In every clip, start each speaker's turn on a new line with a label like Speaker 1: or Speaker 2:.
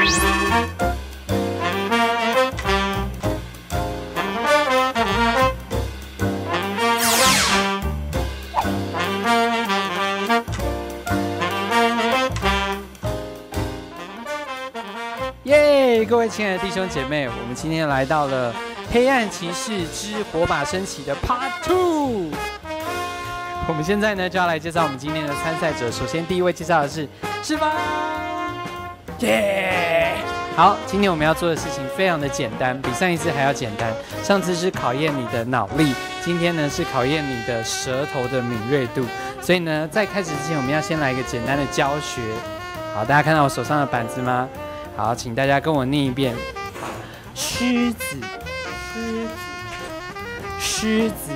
Speaker 1: 耶！各位亲爱的弟兄姐妹，我们今天来到了《黑暗骑士之火把升起》的 Part 2。我们现在呢就要来介绍我们今天的参赛者。首先第一位介绍的是志芳，耶！好，今天我们要做的事情非常的简单，比上一次还要简单。上次是考验你的脑力，今天呢是考验你的舌头的敏锐度。所以呢，在开始之前，我们要先来一个简单的教学。好，大家看到我手上的板子吗？好，请大家跟我念一遍：狮子，狮子，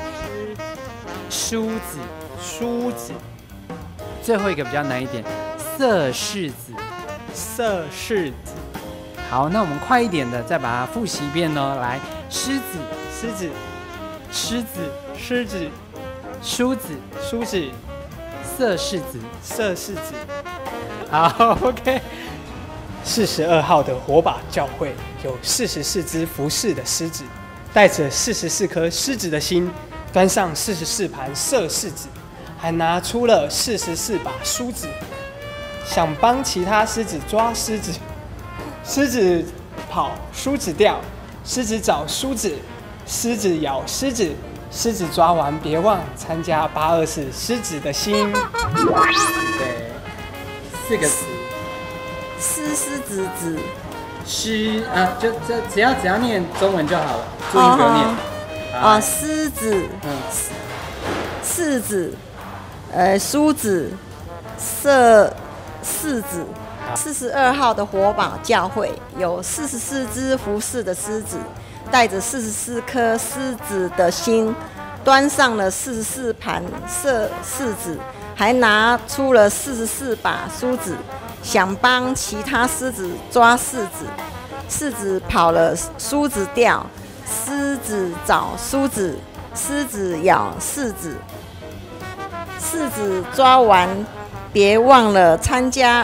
Speaker 1: 梳子，梳子。最后一个比较难一点，色柿子，色柿子。好，那我们快一点的，再把它复习一遍哦。来，狮子，狮子，狮子，狮子，梳子，梳子，色柿子，色柿子。好 ，OK。
Speaker 2: 42号的火把教会有44只服侍的狮子，带着44颗狮子的心，端上44盘色柿子，还拿出了44把梳子，想帮其他狮子抓狮子。狮子跑，梳子掉；狮子找梳子，狮子咬狮子。狮子抓完别忘参加824狮子的心。
Speaker 1: 对，4个词。
Speaker 3: 狮子子，
Speaker 1: 狮啊，就这只要念中文就好了，注音不用念。
Speaker 3: 哦，狮子，柿子，梳子，柿子。42号的火把教会有44只服侍的狮子，带着44颗狮子的心，端上了44盘色柿子，还拿出了44把梳子。想帮其他狮子抓柿子，柿子跑了，梳子掉；狮子找梳子，狮子咬柿子。柿子抓完，别忘了参加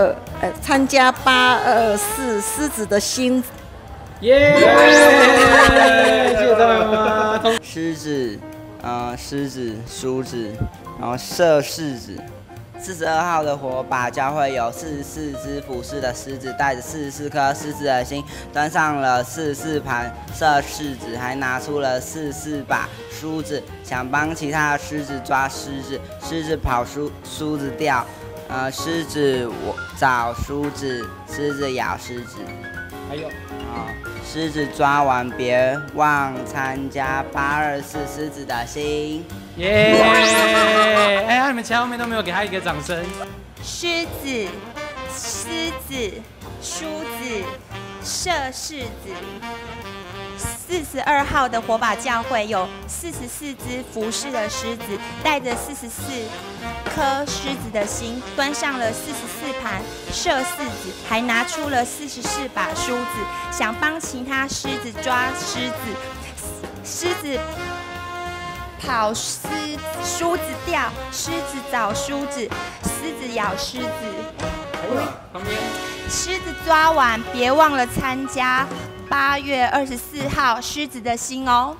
Speaker 3: 824狮子的心。
Speaker 1: 耶！谢谢大家。
Speaker 4: 狮子，狮子，梳子，然后射柿子。42号的火把教会有44只服侍的狮子，带着44颗狮子的心，端上了44盘色柿子，还拿出了44把梳子，想帮其他的狮子抓狮子。狮子跑，梳子掉；狮子找梳子，狮子咬狮子。
Speaker 1: 还有
Speaker 4: 狮子抓完别忘参加824狮子的心。
Speaker 1: 耶！哎，你们前面都没有给他一个掌声。
Speaker 5: 狮子、狮子、梳子、射柿子。42号的火把教会有44只服侍的狮子，带着44颗狮子的心，端上了44盘射柿子，还拿出了44把梳子，想帮其他狮子抓狮子。狮子跑，梳子掉；狮子找梳子，狮子咬狮子。
Speaker 1: 旁边。
Speaker 5: 狮子抓完，别忘了参加8月24号狮子的心哦。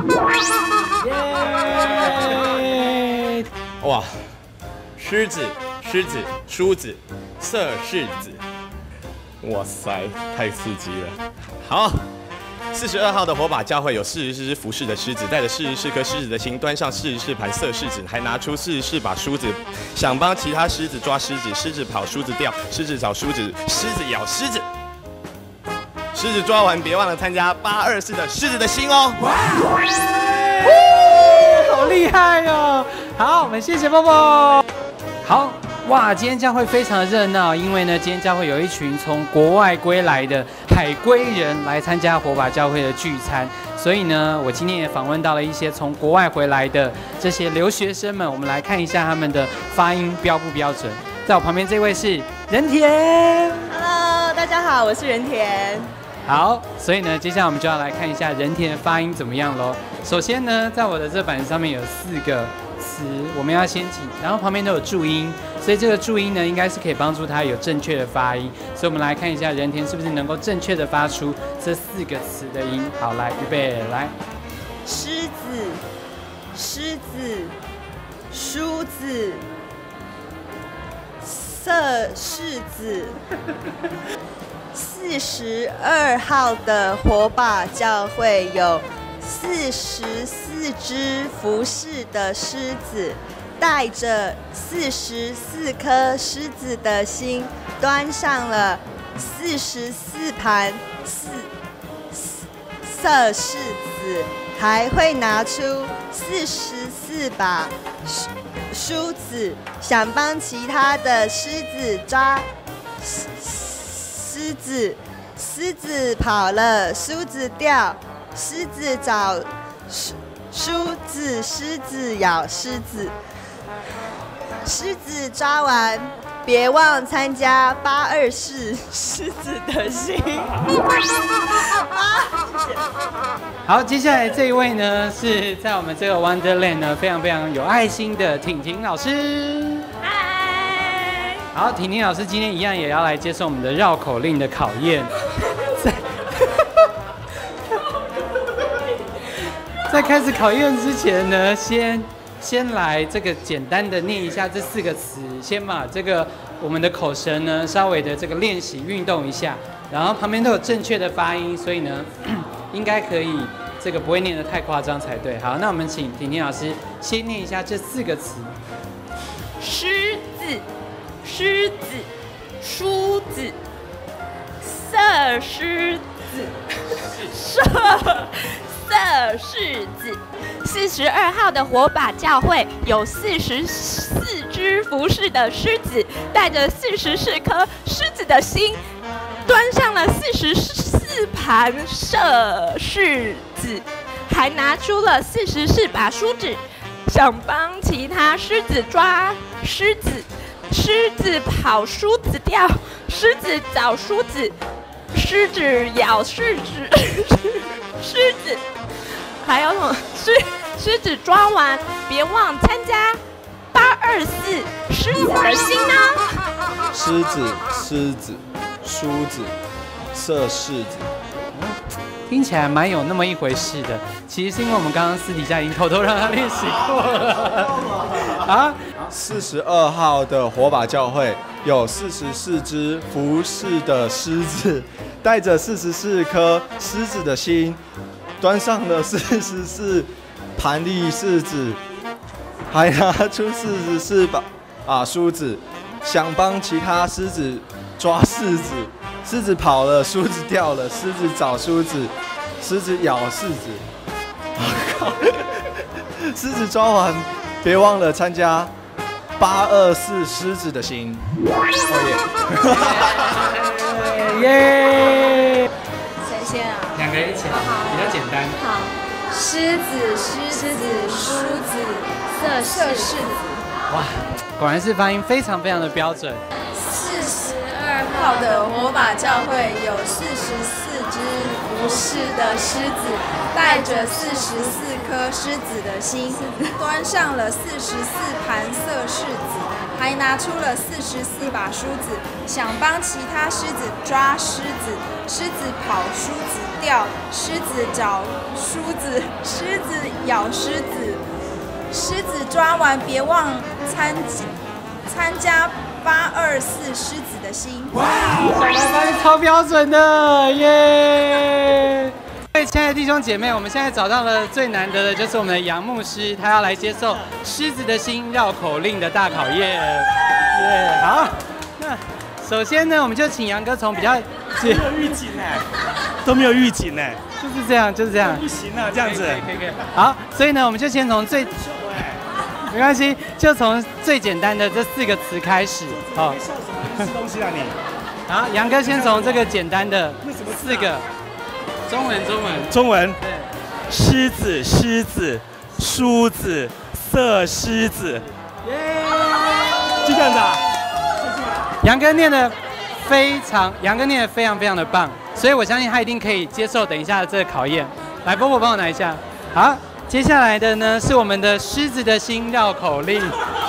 Speaker 1: 耶！
Speaker 6: 哇，狮子、梳子、色柿子，哇塞，太刺激了！好。42号的火把教会有44只服侍的狮子，带着44颗狮子的心，端上44盘色柿子，还拿出44把梳子，想帮其他狮子抓狮子。狮子跑，梳子掉；狮子找梳子，狮子咬狮子。狮子抓完，别忘了参加824的狮子的心哦！哇，
Speaker 1: 好厉害哦！好，我们谢谢波波。好。哇，今天教会非常的热闹，因为呢，今天教会有一群从国外归来的海归人来参加火把教会的聚餐，所以呢，我今天也访问到了一些从国外回来的这些留学生们，我们来看一下他们的发音标不标准。在我旁边这位是任田
Speaker 7: ，Hello， 大家好，我是任田。
Speaker 1: 好，所以呢，接下来我们就要来看一下任田的发音怎么样咯。首先呢，在我的这板子上面有4个词我们要先记，然后旁边都有注音，所以这个注音呢，应该是可以帮助他有正确的发音。所以我们来看一下仁田是不是能够正确的发出这4个词的音。好，来，预备，来。
Speaker 5: 狮子，狮子，梳子，色柿子。42号的火把教会有44只服侍的狮子，带着44颗狮子的心，端上了44盘色柿子，还会拿出44把梳子，想帮其他的狮子抓狮子跑了，梳子掉，狮子找梳子，狮子咬狮子，狮子抓完，别忘参加824狮子的心。
Speaker 1: 好，接下来这一位呢，是在我们这个 Wonderland 呢非常有爱心的婷婷老师。
Speaker 5: 嗨，
Speaker 1: 好，婷婷老师今天一样也要来接受我们的绕口令的考验。在开始考验之前呢，先来这个简单的念一下这4个词，先把这个我们的口舌呢稍微的这个练习运动一下，然后旁边都有正确的发音，所以呢应该可以这个不会念得太夸张才对。好，那我们请婷婷老师先念一下这4个词：
Speaker 5: 狮子，狮子，梳子，色狮子，色柿子。42号的火把教会有44只服侍的狮子，带着44颗狮子的心，端上了44盘色柿子，还拿出了44把梳子，想帮其他狮子抓狮子，狮子跑梳子掉，狮子找梳子，狮子咬狮子，狮子。还有什么？狮子抓完，别忘参加824狮子的心呢。
Speaker 8: 狮子、狮子、梳子、色柿子。
Speaker 1: 听起来蛮有那么一回事的，其实是因为我们刚刚私底下已经偷偷让他练习过了。啊
Speaker 8: ，42号的火把教会有44只服侍的狮子，带着44颗狮子的心，端上了44盘栗柿子，还拿出44把梳子，想帮其他狮子抓柿子。狮子跑了，梳子掉了，狮子找梳子，狮子咬柿子。狮子抓完，别忘了参加824狮子的心。
Speaker 1: 耶！
Speaker 7: 谁先啊
Speaker 1: ？2个人一起，比较简单。
Speaker 7: 好，狮子、梳子、色柿子。
Speaker 1: 哇，果然是发音非常的标准。
Speaker 7: 42号的火把教会有44只服侍的狮子，带着44颗狮子的心，端上了44盘色柿子，还拿出了44把梳子，想帮其他狮子抓狮子。狮子跑，梳子掉；狮子找梳子，狮子咬狮子。狮子抓完，别忘参加824狮子的心。
Speaker 1: 哇，发音超标准的耶！对，亲爱的弟兄姐妹，我们现在找到了最难得的，就是我们的杨牧师，他要来接受狮子的心绕口令的大考验。耶，好，那首先呢，我们就请杨哥从比较
Speaker 9: 没有预警哎，都没有预警哎，
Speaker 1: 就是这样，
Speaker 9: 不行啊，这样子。
Speaker 1: 可以。好，所以呢，我们就先从没关系，就从最简单的这4个词开始。好，
Speaker 9: 笑什么？吃东西啊你？
Speaker 1: 好，杨哥先从这个简单的4个，中文。对，
Speaker 9: 狮子、梳子、色狮子。耶！就这样子啊。
Speaker 1: 杨哥念得非常的棒，所以我相信他一定可以接受等一下的这个考验。来，波波帮我拿一下。好， 接下来的呢是我们的狮子的心绕口令。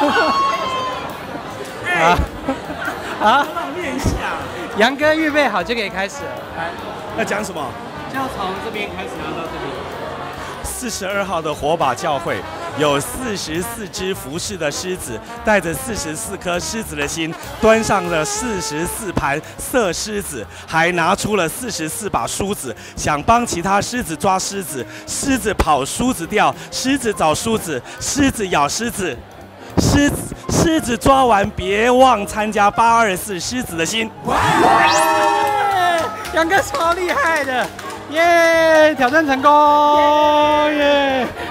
Speaker 1: 好，
Speaker 9: 练一下。
Speaker 1: 杨哥预备好就可以开始了。来，
Speaker 9: 要讲什么？
Speaker 1: 就要从这边开始，然后到这边。
Speaker 9: 42号的火把教会有44只服侍的狮子，带着44颗狮子的心，端上了44盘色狮子，还拿出了44把梳子，想帮其他狮子抓狮子。狮子跑，梳子掉；狮子找梳子，狮子咬狮子。狮子抓完，别忘参加824狮子的心。
Speaker 1: 杨哥超厉害的，耶！挑战成功，耶！